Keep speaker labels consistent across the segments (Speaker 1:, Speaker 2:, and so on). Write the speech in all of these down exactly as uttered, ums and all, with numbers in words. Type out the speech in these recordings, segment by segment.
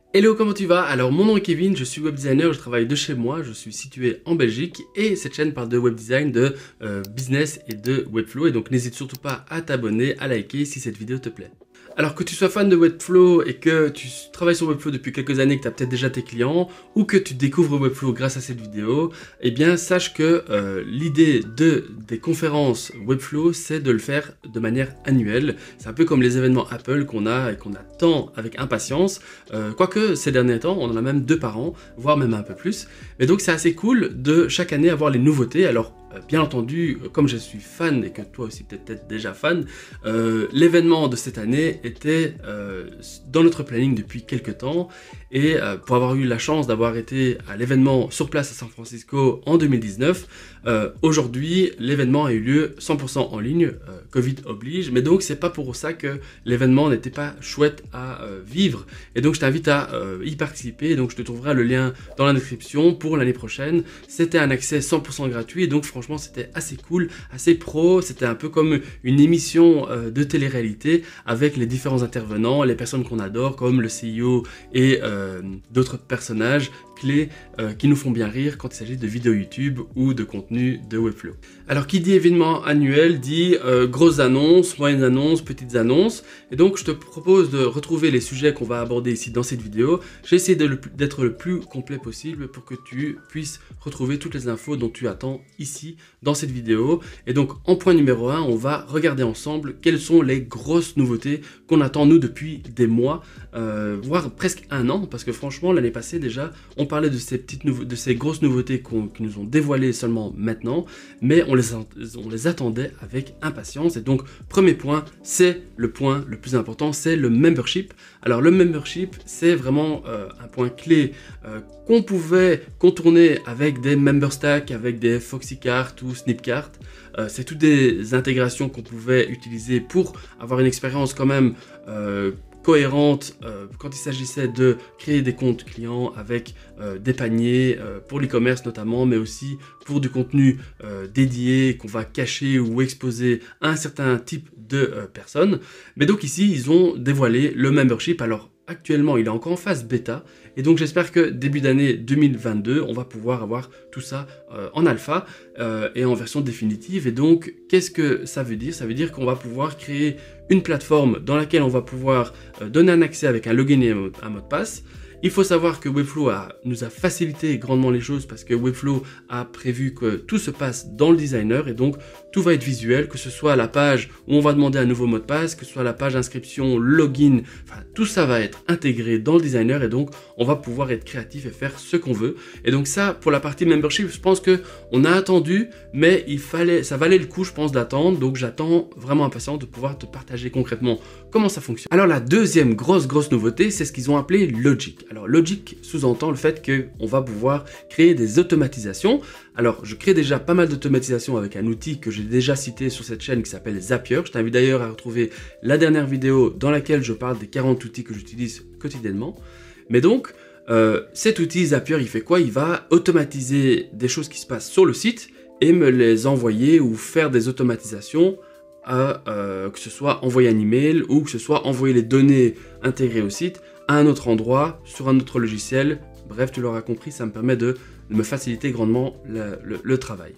Speaker 1: Hello, comment tu vas? Alors mon nom est Kevin, je suis web designer, je travaille de chez moi, je suis situé en Belgique et cette chaîne parle de web design, de euh, business et de Webflow, et donc n'hésite surtout pas à t'abonner, à liker si cette vidéo te plaît. Alors que tu sois fan de Webflow et que tu travailles sur Webflow depuis quelques années, que tu as peut-être déjà tes clients, ou que tu découvres Webflow grâce à cette vidéo, eh bien sache que euh, l'idée de, des conférences Webflow, c'est de le faire de manière annuelle. C'est un peu comme les événements Apple qu'on a et qu'on attend avec impatience, euh, quoique ces derniers temps, on en a même deux par an, voire même un peu plus. Mais donc c'est assez cool de chaque année avoir les nouveautés. Alors bien entendu, comme je suis fan et que toi aussi peut-être déjà fan, euh, l'événement de cette année était euh, dans notre planning depuis quelques temps, et euh, pour avoir eu la chance d'avoir été à l'événement sur place à San Francisco en deux mille dix-neuf, euh, aujourd'hui l'événement a eu lieu cent pour cent en ligne, euh, Covid oblige, mais donc c'est pas pour ça que l'événement n'était pas chouette à euh, vivre, et donc je t'invite à euh, y participer. Donc je te trouverai le lien dans la description pour l'année prochaine. C'était un accès cent pour cent gratuit, et donc franchement c'était assez cool, assez pro. C'était un peu comme une émission euh, de télé-réalité avec les différents intervenants, les personnes qu'on adore comme le C E O et euh, d'autres personnages clés euh, qui nous font bien rire quand il s'agit de vidéos YouTube ou de contenu de Webflow. Alors qui dit événement annuel dit euh, grosses annonces, moyennes annonces, petites annonces, et donc je te propose de retrouver les sujets qu'on va aborder ici dans cette vidéo. J'ai essayé d'être le plus complet possible pour que tu puisses retrouver toutes les infos dont tu attends ici dans cette vidéo. Et donc en point numéro un, on va regarder ensemble quelles sont les grosses nouveautés qu'on attend nous depuis des mois, euh, voire presque un an, parce que franchement l'année passée déjà on parlait de ces petites de ces grosses nouveautés qu'on qui nous ont dévoilées seulement maintenant, mais on les, on les attendait avec impatience. Et donc premier point, c'est le point le plus important, c'est le membership. Alors le membership, c'est vraiment euh, un point clé euh, qu'on pouvait contourner avec des member stacks, avec des Foxycart ou Snipcart. Euh, c'est toutes des intégrations qu'on pouvait utiliser pour avoir une expérience quand même euh, cohérente euh, quand il s'agissait de créer des comptes clients avec euh, des paniers euh, pour l'e-commerce notamment, mais aussi pour du contenu euh, dédié qu'on va cacher ou exposer à un certain type de euh, personnes. Mais donc ici, ils ont dévoilé le membership. Alors actuellement, il est encore en phase bêta, et donc j'espère que début d'année deux mille vingt-deux, on va pouvoir avoir tout ça euh, en alpha euh, et en version définitive. Et donc, qu'est-ce que ça veut dire? Ça veut dire qu'on va pouvoir créer une plateforme dans laquelle on va pouvoir euh, donner un accès avec un login et un mot, un mot de passe. Il faut savoir que Webflow a, nous a facilité grandement les choses, parce que Webflow a prévu que tout se passe dans le designer, et donc tout va être visuel, que ce soit la page où on va demander un nouveau mot de passe, que ce soit la page d'inscription, login, enfin tout ça va être intégré dans le designer, et donc on va pouvoir être créatif et faire ce qu'on veut. Et donc ça, pour la partie membership, je pense que on a attendu, mais il fallait, ça valait le coup, je pense, d'attendre. Donc j'attends vraiment impatient de pouvoir te partager concrètement comment ça fonctionne. Alors la deuxième grosse grosse nouveauté, c'est ce qu'ils ont appelé Logic. Alors Logic sous-entend le fait qu'on va pouvoir créer des automatisations. Alors je crée déjà pas mal d'automatisations avec un outil que j'ai déjà cité sur cette chaîne qui s'appelle Zapier. Je t'invite d'ailleurs à retrouver la dernière vidéo dans laquelle je parle des quarante outils que j'utilise quotidiennement. Mais donc euh, cet outil Zapier, il fait quoi? Il va automatiser des choses qui se passent sur le site et me les envoyer ou faire des automatisations, à, euh, que ce soit envoyer un email ou que ce soit envoyer les données intégrées au site à un autre endroit, sur un autre logiciel. Bref, tu l'auras compris, ça me permet de, de me faciliter grandement le, le, le travail.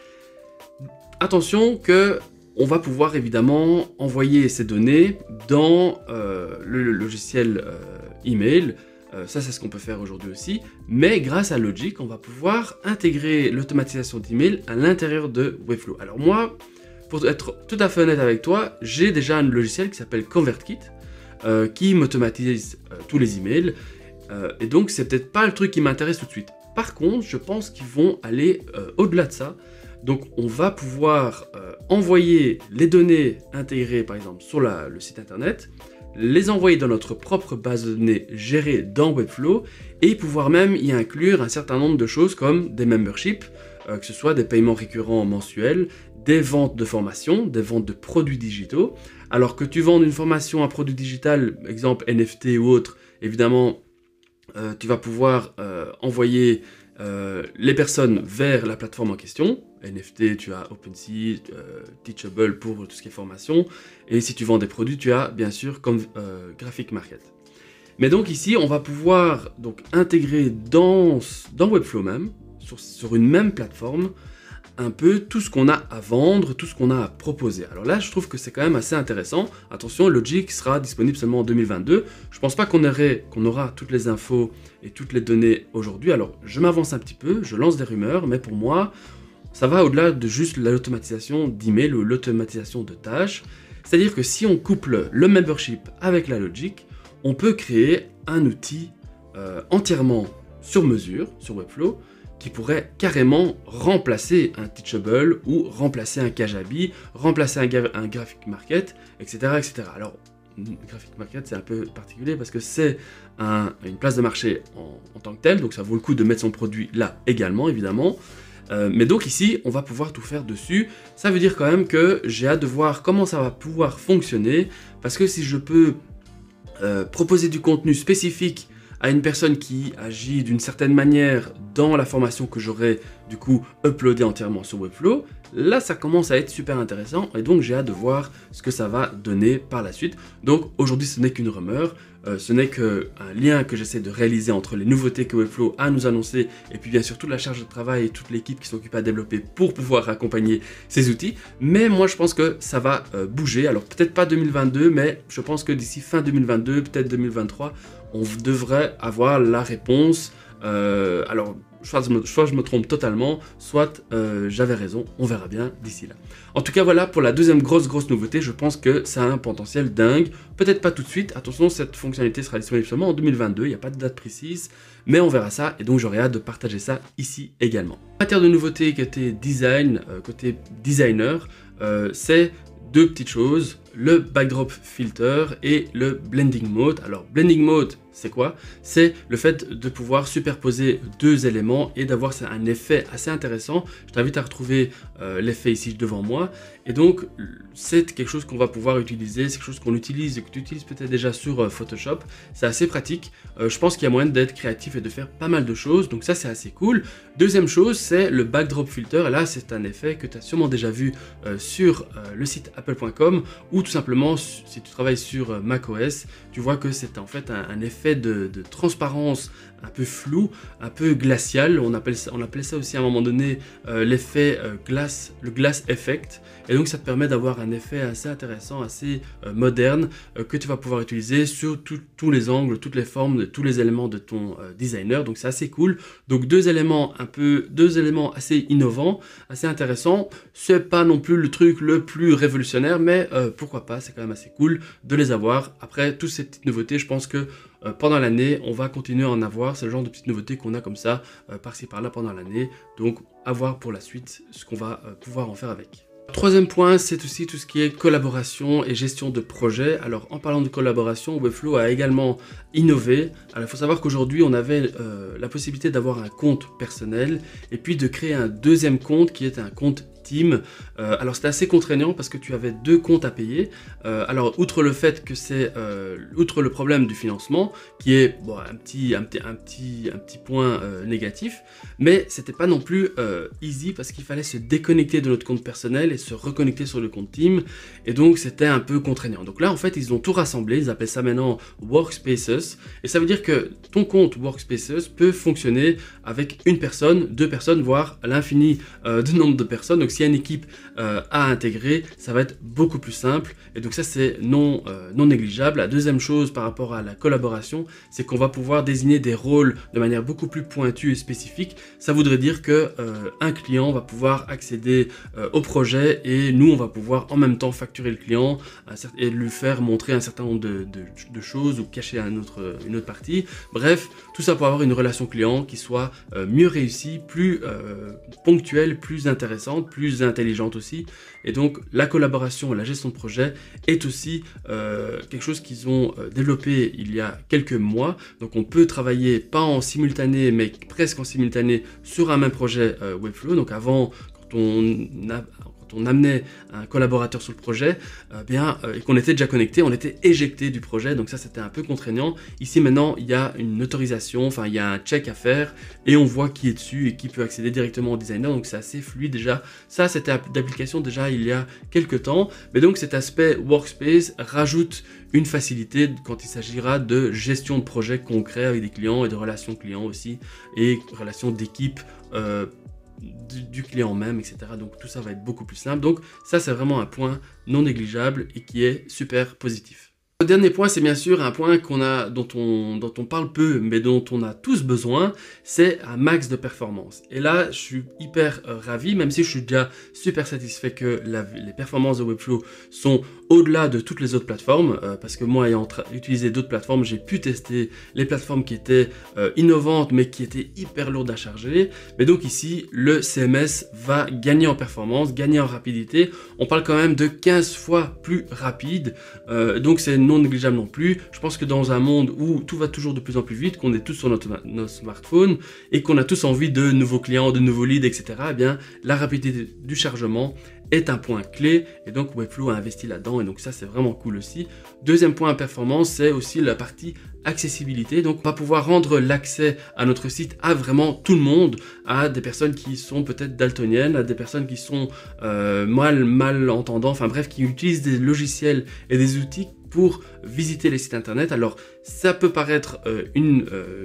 Speaker 1: Attention que on va pouvoir évidemment envoyer ces données dans euh, le, le logiciel euh, email. Euh, ça, c'est ce qu'on peut faire aujourd'hui aussi. Mais grâce à Logic, on va pouvoir intégrer l'automatisation d'email à l'intérieur de Webflow. Alors moi, pour être tout à fait honnête avec toi, j'ai déjà un logiciel qui s'appelle ConvertKit, Euh, qui m'automatise euh, tous les emails, euh, et donc c'est peut-être pas le truc qui m'intéresse tout de suite. Par contre, je pense qu'ils vont aller euh, au-delà de ça. Donc on va pouvoir euh, envoyer les données intégrées par exemple sur la, le site internet, les envoyer dans notre propre base de données gérée dans Webflow, et pouvoir même y inclure un certain nombre de choses comme des memberships, euh, que ce soit des paiements récurrents mensuels, des ventes de formation, des ventes de produits digitaux. Alors que tu vends une formation, un produit digital, exemple N F T ou autre, évidemment, euh, tu vas pouvoir euh, envoyer euh, les personnes vers la plateforme en question. N F T, tu as OpenSea, euh, Teachable pour tout ce qui est formation. Et si tu vends des produits, tu as bien sûr comme euh, Graphic Market. Mais donc ici, on va pouvoir donc intégrer dans, dans Webflow même, sur, sur une même plateforme, un peu tout ce qu'on a à vendre, tout ce qu'on a à proposer. Alors là, je trouve que c'est quand même assez intéressant. Attention, Logic sera disponible seulement en deux mille vingt-deux. Je pense pas qu'on aurait, qu'on aura toutes les infos et toutes les données aujourd'hui. Alors, je m'avance un petit peu, je lance des rumeurs, mais pour moi, ça va au-delà de juste l'automatisation d'email ou l'automatisation de tâches. C'est-à-dire que si on couple le membership avec la Logic, on peut créer un outil euh, entièrement sur mesure, sur Webflow, qui pourrait carrément remplacer un Teachable ou remplacer un Kajabi, remplacer un, un Graphic Market, et cetera, et cetera. Alors, Graphic Market, c'est un peu particulier parce que c'est un, une place de marché en, en tant que telle, donc ça vaut le coup de mettre son produit là également, évidemment. Euh, mais donc ici, on va pouvoir tout faire dessus. Ça veut dire quand même que j'ai hâte de voir comment ça va pouvoir fonctionner, parce que si je peux euh, proposer du contenu spécifique à une personne qui agit d'une certaine manière dans la formation que j'aurai du coup uploadée entièrement sur Webflow, là ça commence à être super intéressant et donc j'ai hâte de voir ce que ça va donner par la suite. Donc aujourd'hui ce n'est qu'une rumeur, euh, ce n'est qu'un lien que j'essaie de réaliser entre les nouveautés que Webflow a à nous annoncer et puis bien sûr toute la charge de travail et toute l'équipe qui s'occupe à développer pour pouvoir accompagner ces outils. Mais moi je pense que ça va euh, bouger, alors peut-être pas deux mille vingt-deux, mais je pense que d'ici fin deux mille vingt-deux, peut-être deux mille vingt-trois, on devrait avoir la réponse. Euh, alors, soit je, me, soit je me trompe totalement, soit euh, j'avais raison, on verra bien d'ici là. En tout cas, voilà pour la deuxième grosse grosse nouveauté, je pense que ça a un potentiel dingue. Peut-être pas tout de suite, attention, cette fonctionnalité sera disponible seulement en deux mille vingt-deux, il n'y a pas de date précise, mais on verra ça, et donc j'aurai hâte de partager ça ici également. En matière de nouveautés côté design, euh, côté designer, euh, c'est deux petites choses, le backdrop filter et le blending mode. Alors blending mode, c'est quoi? C'est le fait de pouvoir superposer deux éléments et d'avoir un effet assez intéressant. Je t'invite à retrouver euh, l'effet ici devant moi. Et donc, c'est quelque chose qu'on va pouvoir utiliser, c'est quelque chose qu'on utilise et que tu utilises peut-être déjà sur euh, Photoshop. C'est assez pratique. Euh, je pense qu'il y a moyen d'être créatif et de faire pas mal de choses. Donc ça, c'est assez cool. Deuxième chose, c'est le backdrop filter. Et là, c'est un effet que tu as sûrement déjà vu euh, sur euh, le site apple point com ou tout simplement, si tu travailles sur euh, macOS, tu vois que c'est en fait un, un effet De, de transparence un peu flou, un peu glacial. On appelle ça, on appelait ça aussi à un moment donné euh, l'effet euh, glace, le glass effect. Et donc ça te permet d'avoir un effet assez intéressant, assez euh, moderne euh, que tu vas pouvoir utiliser sur tous les angles, toutes les formes, de tous les éléments de ton euh, designer. Donc c'est assez cool. Donc deux éléments un peu, deux éléments assez innovants, assez intéressants. C'est pas non plus le truc le plus révolutionnaire, mais euh, pourquoi pas, c'est quand même assez cool de les avoir. Après toutes ces petites nouveautés, je pense que euh, pendant l'année, on va continuer à en avoir. C'est le genre de petites nouveautés qu'on a comme ça, euh, par-ci par-là pendant l'année. Donc à voir pour la suite ce qu'on va euh, pouvoir en faire avec. Troisième point, c'est aussi tout ce qui est collaboration et gestion de projet. Alors en parlant de collaboration, Webflow a également innové. Alors il faut savoir qu'aujourd'hui on avait euh, la possibilité d'avoir un compte personnel et puis de créer un deuxième compte qui est un compte team. Euh, alors c'était assez contraignant parce que tu avais deux comptes à payer. Euh, alors outre le fait que c'est, euh, outre le problème du financement, qui est bon, un, petit, un, petit, un, petit, un petit point euh, négatif, mais c'était pas non plus euh, easy parce qu'il fallait se déconnecter de notre compte personnel et se reconnecter sur le compte team. Et donc c'était un peu contraignant. Donc là en fait ils ont tout rassemblé, ils appellent ça maintenant Workspaces. Et ça veut dire que ton compte Workspaces peut fonctionner avec une personne, deux personnes, voire à l'infini euh, de nombre de personnes. Donc s'il y a une équipe euh, à intégrer, ça va être beaucoup plus simple. Et donc ça, c'est non, euh, non négligeable. La deuxième chose par rapport à la collaboration, c'est qu'on va pouvoir désigner des rôles de manière beaucoup plus pointue et spécifique. Ça voudrait dire que euh, un client va pouvoir accéder euh, au projet et nous, on va pouvoir en même temps facturer le client et lui faire montrer un certain nombre de, de, de choses ou cacher un autre, une autre partie. Bref, tout ça pour avoir une relation client qui soit euh, mieux réussie, plus euh, ponctuelle, plus intéressante, plus plus intelligente aussi. Et donc la collaboration, la gestion de projet est aussi euh, quelque chose qu'ils ont euh, développé il y a quelques mois. Donc on peut travailler pas en simultané mais presque en simultané sur un même projet euh, Webflow. Donc avant, quand on, a, quand on amenait un collaborateur sur le projet, euh, bien, euh, et qu'on était déjà connecté, on était éjecté du projet, donc ça c'était un peu contraignant. Ici maintenant, il y a une autorisation, enfin il y a un check à faire, et on voit qui est dessus et qui peut accéder directement au designer, donc c'est assez fluide déjà. Ça c'était d'application déjà il y a quelques temps, mais donc cet aspect workspace rajoute une facilité quand il s'agira de gestion de projets concrets avec des clients et de relations clients aussi, et relations d'équipe euh, du, du client même, et cetera. Donc tout ça va être beaucoup plus simple. Donc ça c'est vraiment un point non négligeable et qui est super positif. Le dernier point, c'est bien sûr un point qu'on a, dont on, dont on parle peu, mais dont on a tous besoin, c'est un max de performance. Et là, je suis hyper euh, ravi, même si je suis déjà super satisfait que la, les performances de Webflow sont au-delà de toutes les autres plateformes, euh, parce que moi, ayant utilisé d'autres plateformes, j'ai pu tester les plateformes qui étaient euh, innovantes, mais qui étaient hyper lourdes à charger. Mais donc ici, le C M S va gagner en performance, gagner en rapidité. On parle quand même de quinze fois plus rapide, euh, donc c'est non négligeable non plus. Je pense que dans un monde où tout va toujours de plus en plus vite, qu'on est tous sur notre, notre smartphone et qu'on a tous envie de nouveaux clients, de nouveaux leads, et cetera, eh bien, la rapidité du chargement est un point clé et donc Webflow a investi là-dedans et donc ça c'est vraiment cool aussi. Deuxième point à performance, c'est aussi la partie accessibilité. Donc on va pouvoir rendre l'accès à notre site à vraiment tout le monde, à des personnes qui sont peut-être daltoniennes, à des personnes qui sont euh, mal, mal entendants, enfin bref, qui utilisent des logiciels et des outils pour visiter les sites internet. Alors ça peut paraître euh, une euh,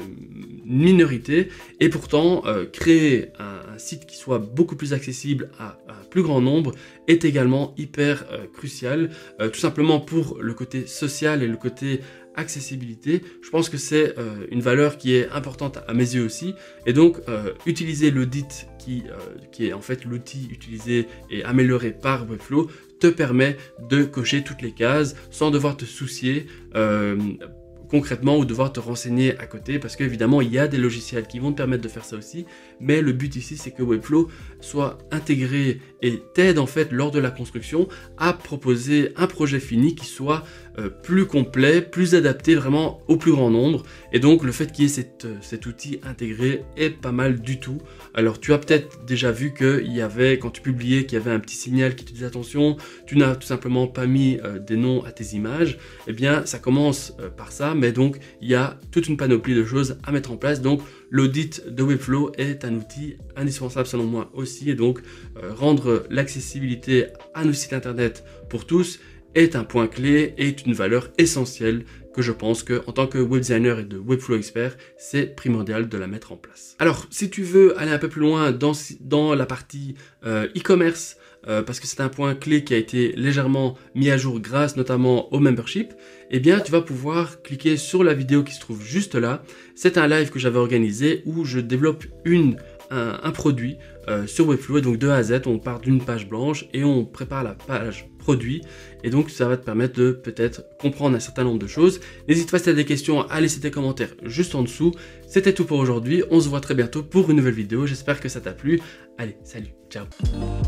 Speaker 1: minorité et pourtant euh, créer un, un site qui soit beaucoup plus accessible à, à un plus grand nombre est également hyper euh, crucial, euh, tout simplement pour le côté social et le côté accessibilité. Je pense que c'est euh, une valeur qui est importante à mes yeux aussi et donc euh, utiliser l'audit qui, euh, qui est en fait l'outil utilisé et amélioré par Webflow te permet de cocher toutes les cases sans devoir te soucier euh, concrètement ou devoir te renseigner à côté parce qu'évidemment il y a des logiciels qui vont te permettre de faire ça aussi, mais le but ici c'est que Webflow soit intégré et t'aide en fait lors de la construction à proposer un projet fini qui soit euh, plus complet, plus adapté vraiment au plus grand nombre et donc le fait qu'il y ait cette, euh, cet outil intégré est pas mal du tout. Alors tu as peut-être déjà vu qu'il y avait, quand tu publiais, qu'il y avait un petit signal qui te disait attention, tu n'as tout simplement pas mis euh, des noms à tes images, et eh bien ça commence euh, par ça, mais donc il y a toute une panoplie de choses à mettre en place. Donc l'audit de Webflow est un outil indispensable selon moi aussi, et donc euh, rendre l'accessibilité à nos sites internet pour tous est un point clé et est une valeur essentielle que je pense que en tant que web designer et de Webflow expert, c'est primordial de la mettre en place. Alors, si tu veux aller un peu plus loin dans, dans la partie euh, e-commerce, euh, parce que c'est un point clé qui a été légèrement mis à jour grâce notamment au membership, eh bien, tu vas pouvoir cliquer sur la vidéo qui se trouve juste là. C'est un live que j'avais organisé où je développe une Un, un produit euh, sur Webflow et donc de A à Z on part d'une page blanche et on prépare la page produit et donc ça va te permettre de peut-être comprendre un certain nombre de choses. N'hésite pas si tu as des questions à laisser tes commentaires juste en dessous. C'était tout pour aujourd'hui, on se voit très bientôt pour une nouvelle vidéo, j'espère que ça t'a plu. Allez, salut, ciao.